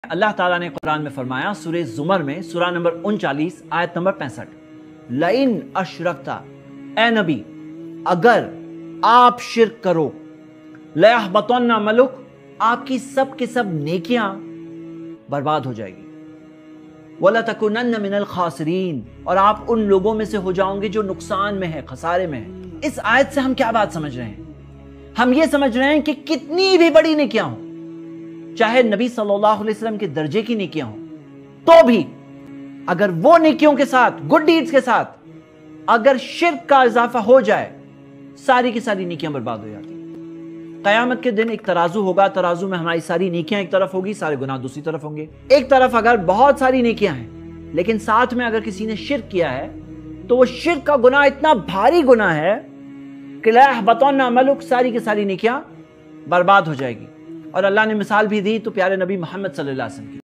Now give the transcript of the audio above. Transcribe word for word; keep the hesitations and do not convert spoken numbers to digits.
اللہ تعالیٰ نے قرآن میں فرمایا سورہ زمر میں سورہ نمبر انچالیس آیت نمبر پینسٹھ، لئن اشرکتا، اے نبی اگر آپ شرک کرو، لیحبطن عملک، آپ کی سب کے سب نیکیاں برباد ہو جائے گی، وَلَتَكُنَنَّ مِنَ الْخَاسِرِينَ، اور آپ ان لوگوں میں سے ہو جاؤں گے جو نقصان میں ہے، خسارے میں ہے۔ اس آیت سے ہم کیا بات سمجھ رہے ہیں؟ ہم یہ سمجھ رہے ہیں کہ کتنی بھی بڑی نیکیاں ہوں، چاہے نبی صلی اللہ علیہ وسلم کے درجے کی نیکیاں ہوں، تو بھی اگر وہ نیکیوں کے ساتھ، گڈ ڈیڈز کے ساتھ اگر شرک کا اضافہ ہو جائے، ساری کی ساری نیکیاں برباد ہو جاتی ہیں۔ قیامت کے دن ایک ترازو ہوگا، ترازو میں ہماری ساری نیکیاں ایک طرف ہوگی، سارے گناہ دوسری طرف ہوں گے۔ ایک طرف اگر بہت ساری نیکیاں ہیں لیکن ساتھ میں اگر کسی نے شرک کیا ہے تو وہ شرک کا گناہ اتنا بھاری گناہ ہے کہ لیحبطن عملک، ساری کی ساری نیکیاں برباد ہو جائے گی۔ اور اللہ نے مثال بھی دی تو پیارے نبی محمد صلی اللہ علیہ وسلم کی۔